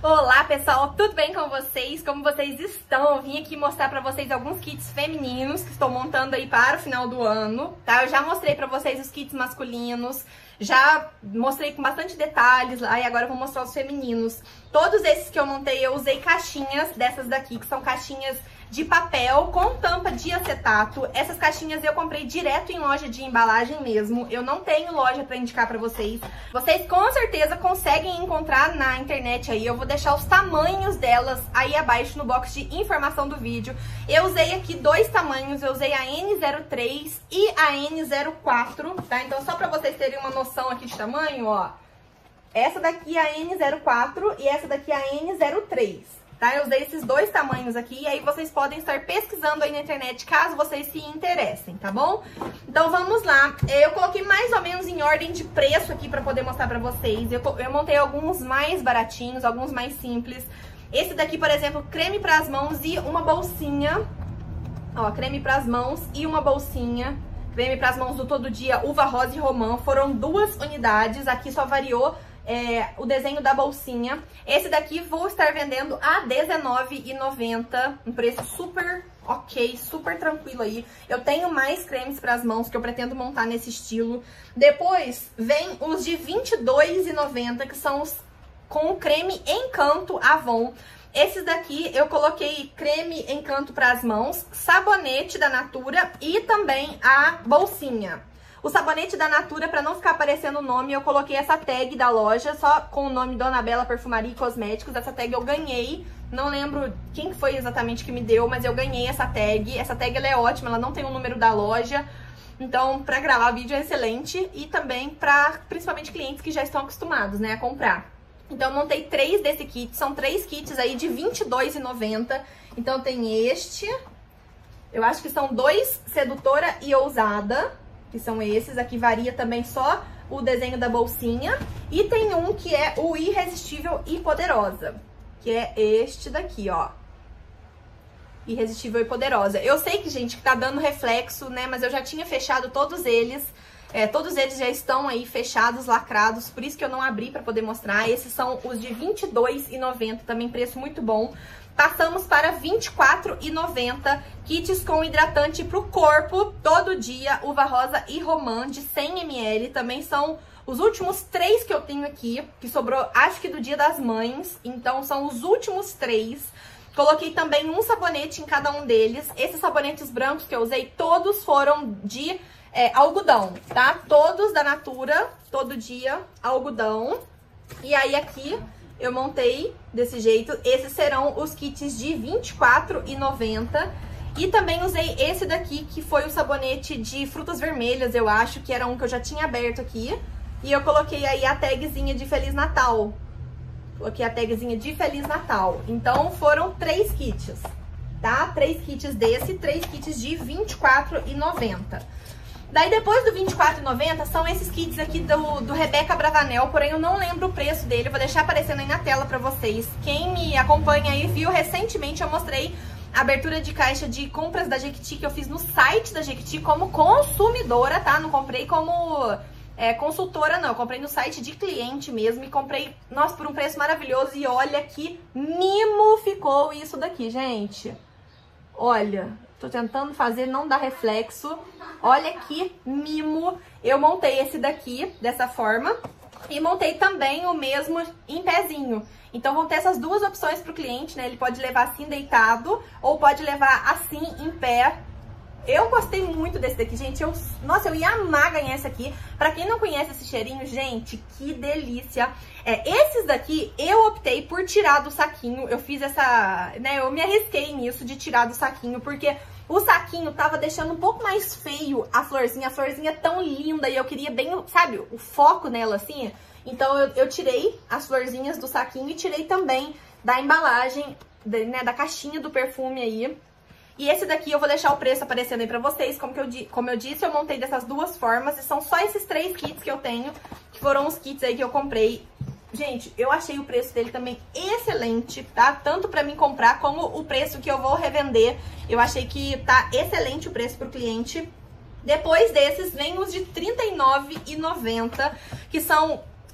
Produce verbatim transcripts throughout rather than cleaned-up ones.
Olá pessoal, tudo bem com vocês? Como vocês estão? Eu vim aqui mostrar pra vocês alguns kits femininos que estou montando aí para o final do ano, tá? Eu já mostrei pra vocês os kits masculinos, já mostrei com bastante detalhes lá e agora eu vou mostrar os femininos. Todos esses que eu montei eu usei caixinhas dessas daqui, que são caixinhas de papel com tampa de acetato. Essas caixinhas eu comprei direto em loja de embalagem mesmo. Eu não tenho loja pra indicar pra vocês. Vocês com certeza conseguem encontrar na internet aí. Eu vou deixar os tamanhos delas aí abaixo no box de informação do vídeo. Eu usei aqui dois tamanhos. Eu usei a N zero três e a N zero quatro, tá? Então só pra vocês terem uma noção aqui de tamanho, ó. Essa daqui é a N zero quatro e essa daqui é a N zero três. Tá? Eu usei esses dois tamanhos aqui e aí vocês podem estar pesquisando aí na internet caso vocês se interessem, tá bom? Então vamos lá. Eu coloquei mais ou menos em ordem de preço aqui pra poder mostrar pra vocês. Eu, eu montei alguns mais baratinhos, alguns mais simples. Esse daqui, por exemplo, creme pras mãos e uma bolsinha. Ó, creme pras mãos e uma bolsinha. Creme pras mãos do Todo Dia Uva Rosa e Romã. Foram duas unidades, aqui só variou É, o desenho da bolsinha. Esse daqui vou estar vendendo a dezenove reais e noventa centavos, um preço super ok, super tranquilo aí. Eu tenho mais cremes para as mãos que eu pretendo montar nesse estilo. Depois vem os de vinte e dois reais e noventa centavos, que são os com o creme Encanto Avon. Esses daqui eu coloquei creme Encanto para as mãos, sabonete da Natura e também a bolsinha. O sabonete da Natura, pra não ficar aparecendo o nome, eu coloquei essa tag da loja, só com o nome Dona Bela Perfumaria e Cosméticos. Essa tag eu ganhei, não lembro quem foi exatamente que me deu, mas eu ganhei essa tag. Essa tag ela é ótima, ela não tem o número da loja, então pra gravar vídeo é excelente. E também pra, principalmente, clientes que já estão acostumados, né, a comprar. Então eu montei três desse kit, são três kits aí de vinte e dois reais e noventa centavos. Então tem este, eu acho que são dois Sedutora e Ousada, que são esses, aqui varia também só o desenho da bolsinha. E tem um que é o Irresistível e Poderosa, que é este daqui, ó. Irresistível e Poderosa. Eu sei que, gente, que tá dando reflexo, né, mas eu já tinha fechado todos eles. É, todos eles já estão aí fechados, lacrados, por isso que eu não abri pra poder mostrar. Esses são os de vinte e dois reais e noventa centavos, também preço muito bom. Passamos para vinte e quatro reais e noventa centavos, kits com hidratante pro corpo, Todo Dia, Uva Rosa e Romã, de cem mililitros. Também são os últimos três que eu tenho aqui, que sobrou, acho que do Dia das Mães. Então, são os últimos três. Coloquei também um sabonete em cada um deles. Esses sabonetes brancos que eu usei, todos foram de é, algodão, tá? Todos da Natura, Todo Dia, algodão. E aí, aqui eu montei desse jeito. Esses serão os kits de vinte e quatro reais e noventa centavos. E também usei esse daqui, que foi o sabonete de frutas vermelhas, eu acho, que era um que eu já tinha aberto aqui. E eu coloquei aí a tagzinha de Feliz Natal. Coloquei a tagzinha de Feliz Natal. Então foram três kits, tá? Três kits desse, três kits de vinte e quatro reais e noventa centavos. Daí depois do vinte e quatro reais e noventa centavos são esses kits aqui do, do Rebeca Bravanel, porém eu não lembro o preço dele, eu vou deixar aparecendo aí na tela pra vocês. Quem me acompanha aí viu, recentemente eu mostrei a abertura de caixa de compras da Jequiti que eu fiz no site da Jequiti como consumidora, tá? Não comprei como é, consultora não, eu comprei no site de cliente mesmo e comprei, nossa, por um preço maravilhoso. E olha que mimo ficou isso daqui, gente. Olha, tô tentando fazer, não dá reflexo. Olha que mimo. Eu montei esse daqui dessa forma e montei também o mesmo em pezinho. Então vão ter essas duas opções pro cliente, né? Ele pode levar assim deitado ou pode levar assim em pé. Eu gostei muito desse daqui, gente. Eu, nossa, eu ia amar ganhar esse aqui. Pra quem não conhece esse cheirinho, gente, que delícia. É, esses daqui eu optei por tirar do saquinho. Eu fiz essa, né, eu me arrisquei nisso de tirar do saquinho, porque o saquinho tava deixando um pouco mais feio a florzinha. A florzinha é tão linda e eu queria bem, sabe, o foco nela, assim. Então eu, eu tirei as florzinhas do saquinho e tirei também da embalagem, né, da caixinha do perfume aí. E esse daqui eu vou deixar o preço aparecendo aí pra vocês. Como, que eu, como eu disse, eu montei dessas duas formas. E são só esses três kits que eu tenho, que foram os kits aí que eu comprei. Gente, eu achei o preço dele também excelente, tá? Tanto pra mim comprar, como o preço que eu vou revender. Eu achei que tá excelente o preço pro cliente. Depois desses, vem os de trinta e nove reais e noventa centavos, que são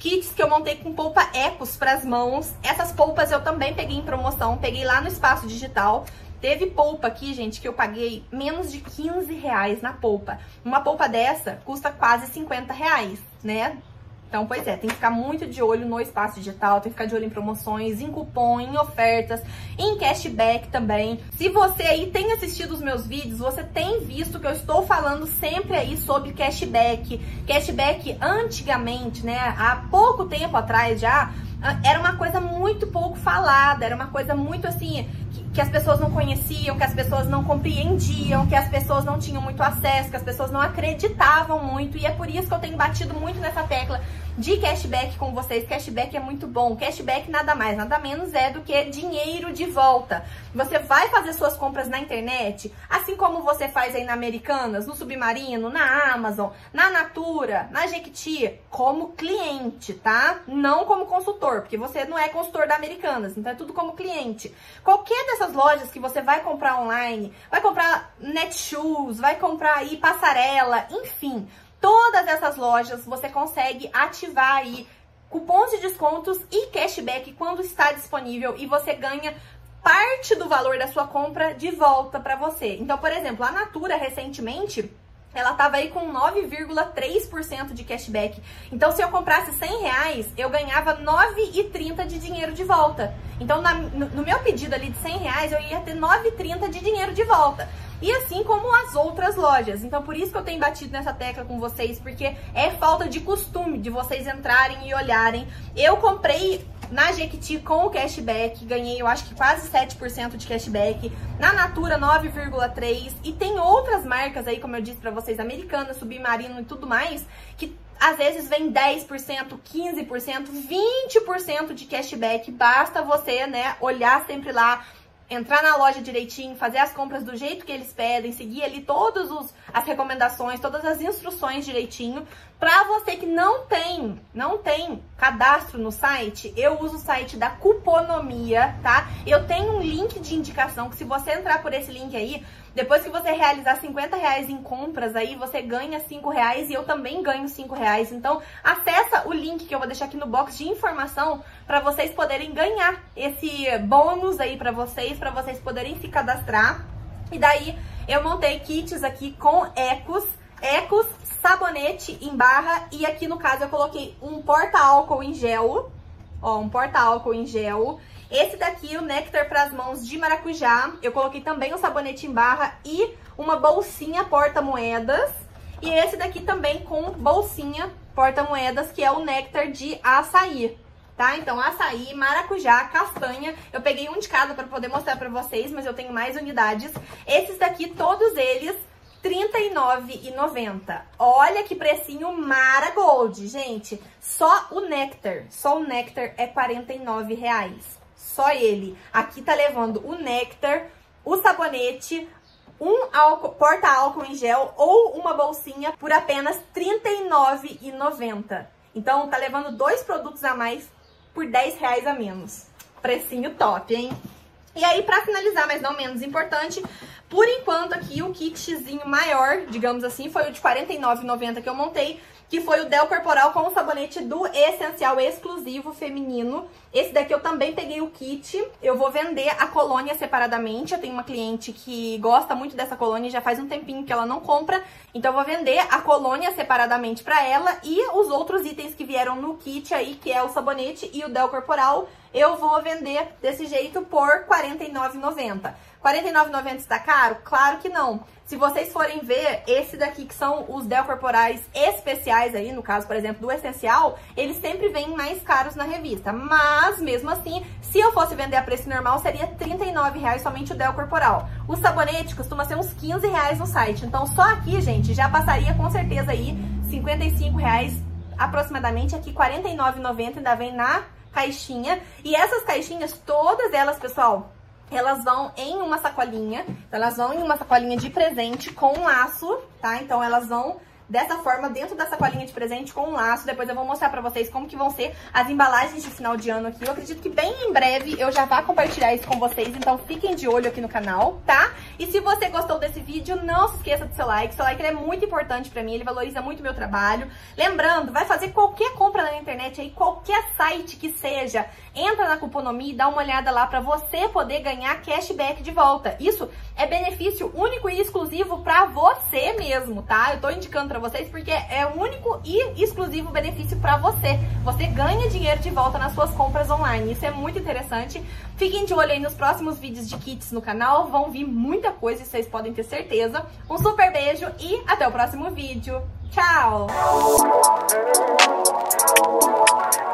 kits que eu montei com polpa Ecos pras mãos. Essas polpas eu também peguei em promoção, peguei lá no Espaço Digital. Teve polpa aqui, gente, que eu paguei menos de quinze reais na polpa. Uma polpa dessa custa quase cinquenta reais, né? Então, pois é, tem que ficar muito de olho no Espaço Digital, tem que ficar de olho em promoções, em cupom, em ofertas, em cashback também. Se você aí tem assistido os meus vídeos, você tem visto que eu estou falando sempre aí sobre cashback. Cashback antigamente, né, há pouco tempo atrás já, era uma coisa muito pouco falada, era uma coisa muito assim, que, que as pessoas não conheciam, que as pessoas não compreendiam, que as pessoas não tinham muito acesso, que as pessoas não acreditavam muito, e é por isso que eu tenho batido muito nessa tecla de cashback com vocês. Cashback é muito bom. Cashback nada mais, nada menos é do que dinheiro de volta. Você vai fazer suas compras na internet, assim como você faz aí na Americanas, no Submarino, na Amazon, na Natura, na Jequiti, como cliente, tá? Não como consultor, porque você não é consultor da Americanas, então é tudo como cliente. Qualquer dessas lojas que você vai comprar online, vai comprar Netshoes, vai comprar aí Passarela, enfim, todas essas lojas você consegue ativar aí cupons de descontos e cashback quando está disponível, e você ganha parte do valor da sua compra de volta para você. Então, por exemplo, a Natura recentemente, ela tava aí com nove vírgula três por cento de cashback. Então, se eu comprasse cem reais, eu ganhava nove reais e trinta centavos de dinheiro de volta. Então, na, no, no meu pedido ali de cem reais, eu ia ter nove reais e trinta centavos de dinheiro de volta. E assim como as outras lojas. Então, por isso que eu tenho batido nessa tecla com vocês, porque é falta de costume de vocês entrarem e olharem. Eu comprei na Jequiti com o cashback, ganhei, eu acho que quase sete por cento de cashback. Na Natura, nove vírgula três por cento. E tem outras marcas aí, como eu disse pra vocês, Americanas, Submarino e tudo mais, que às vezes vem dez por cento, quinze por cento, vinte por cento de cashback. Basta você, né, olhar sempre lá, entrar na loja direitinho, fazer as compras do jeito que eles pedem, seguir ali todas os, as recomendações, todas as instruções direitinho. Pra você que não tem, não tem cadastro no site, eu uso o site da Cuponomia, tá? Eu tenho um link de indicação que, se você entrar por esse link aí, depois que você realizar cinquenta reais em compras aí, você ganha cinco reais e eu também ganho cinco reais. Então, acessa o link que eu vou deixar aqui no box de informação para vocês poderem ganhar esse bônus aí para vocês, para vocês poderem se cadastrar. E daí, eu montei kits aqui com Ecos, Ecos, sabonete em barra, e aqui no caso eu coloquei um porta-álcool em gel, ó, um porta-álcool em gel. Esse daqui, o Nectar para as mãos de maracujá, eu coloquei também um sabonete em barra e uma bolsinha porta-moedas. E esse daqui também com bolsinha porta-moedas, que é o Nectar de açaí, tá? Então, açaí, maracujá, castanha, eu peguei um de cada para poder mostrar para vocês, mas eu tenho mais unidades. Esses daqui, todos eles, trinta e nove reais e noventa centavos. Olha que precinho Maragold, gente. Só o Nectar, só o Nectar é quarenta e nove reais. Só ele. Aqui tá levando o Nectar, o sabonete, um porta-álcool em gel ou uma bolsinha por apenas trinta e nove reais e noventa centavos. Então, tá levando dois produtos a mais por dez reais a menos. Precinho top, hein? E aí, pra finalizar, mas não menos importante, por enquanto aqui o kitzinho maior, digamos assim, foi o de quarenta e nove reais e noventa centavos que eu montei, que foi o Del Corporal com o sabonete do Essencial Exclusivo Feminino. Esse daqui eu também peguei o kit. Eu vou vender a colônia separadamente. Eu tenho uma cliente que gosta muito dessa colônia e já faz um tempinho que ela não compra. Então eu vou vender a colônia separadamente pra ela, e os outros itens que vieram no kit aí, que é o sabonete e o Del Corporal, eu vou vender desse jeito por quarenta e nove reais e noventa centavos. quarenta e nove reais e noventa centavos está caro? Claro que não. Se vocês forem ver, esse daqui que são os Del Corporais especiais aí, no caso, por exemplo, do Essencial, eles sempre vêm mais caros na revista. Mas, mesmo assim, se eu fosse vender a preço normal, seria trinta e nove reais somente o Del Corporal. O sabonete costuma ser uns quinze reais no site. Então, só aqui, gente, já passaria com certeza aí cinquenta e cinco reais aproximadamente. Aqui, quarenta e nove reais e noventa centavos ainda vem na caixinha. E essas caixinhas, todas elas, pessoal, elas vão em uma sacolinha, então elas vão em uma sacolinha de presente com um laço, tá? Então elas vão dessa forma dentro da sacolinha de presente com um laço. Depois eu vou mostrar pra vocês como que vão ser as embalagens de final de ano aqui. Eu acredito que bem em breve eu já vá compartilhar isso com vocês, então fiquem de olho aqui no canal, tá? E se você gostou desse vídeo, não se esqueça do seu like. Seu like ele é muito importante pra mim, ele valoriza muito o meu trabalho. Lembrando, vai fazer qualquer compra na internet aí, qualquer site que seja, entra na Cuponomi e dá uma olhada lá pra você poder ganhar cashback de volta. Isso é benefício único e exclusivo pra você mesmo, tá? Eu tô indicando pra vocês porque é o único e exclusivo benefício pra você. Você ganha dinheiro de volta nas suas compras online. Isso é muito interessante. Fiquem de olho aí nos próximos vídeos de kits no canal. Vão vir muita coisa, vocês podem ter certeza. Um super beijo e até o próximo vídeo. Tchau!